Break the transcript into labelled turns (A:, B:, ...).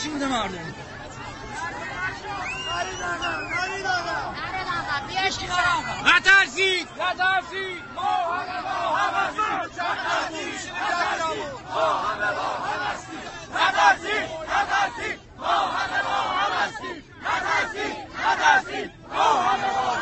A: خوشی بوده مردم. نترسید نترسید ما همه با هم هستیم. ما همه با هم هستیم. نترسید نترسید ما همه با هم هستیم. نترسید نترسید ما همه با هم هستیم.